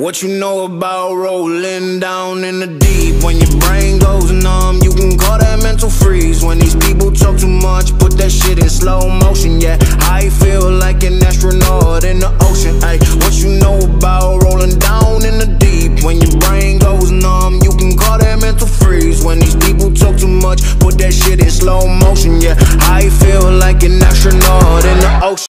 What you know about rolling down in the deep? When your brain goes numb, you can call that mental freeze. When these people talk too much, put that shit in slow motion. Yeah, I feel like an astronaut in the ocean. Ay, what you know about rolling down in the deep? When your brain goes numb, you can call that mental freeze. When these people talk too much, put that shit in slow motion. Yeah, I feel like an